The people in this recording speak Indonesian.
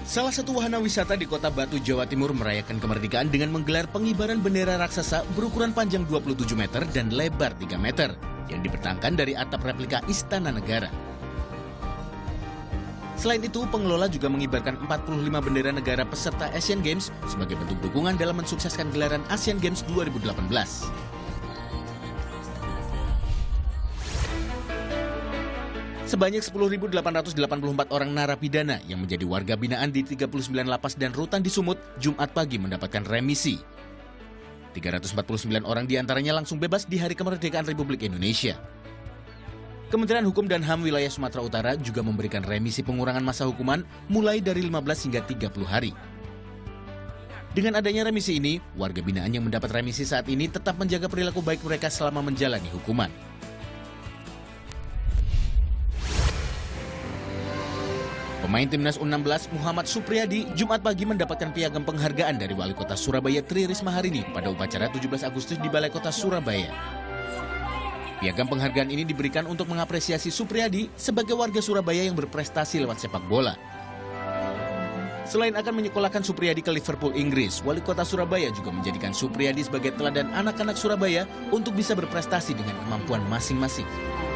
Salah satu wahana wisata di Kota Batu, Jawa Timur merayakan kemerdekaan dengan menggelar pengibaran bendera raksasa berukuran panjang 27 meter dan lebar 3 meter yang dibentangkan dari atap replika Istana Negara. Selain itu, pengelola juga mengibarkan 45 bendera negara peserta Asian Games sebagai bentuk dukungan dalam mensukseskan gelaran Asian Games 2018. Sebanyak 10.884 orang narapidana yang menjadi warga binaan di 39 lapas dan rutan di Sumut Jumat pagi mendapatkan remisi. 349 orang diantaranya langsung bebas di Hari Kemerdekaan Republik Indonesia. Kementerian Hukum dan HAM wilayah Sumatera Utara juga memberikan remisi pengurangan masa hukuman mulai dari 15 hingga 30 hari. Dengan adanya remisi ini, warga binaan yang mendapat remisi saat ini tetap menjaga perilaku baik mereka selama menjalani hukuman. Pemain Timnas U16 Muhammad Supriyadi Jumat pagi mendapatkan piagam penghargaan dari Wali Kota Surabaya Tri Risma hari ini pada upacara 17 Agustus di Balai Kota Surabaya. Piagam penghargaan ini diberikan untuk mengapresiasi Supriyadi sebagai warga Surabaya yang berprestasi lewat sepak bola. Selain akan menyekolahkan Supriyadi ke Liverpool, Inggris, Wali Kota Surabaya juga menjadikan Supriyadi sebagai teladan anak-anak Surabaya untuk bisa berprestasi dengan kemampuan masing-masing.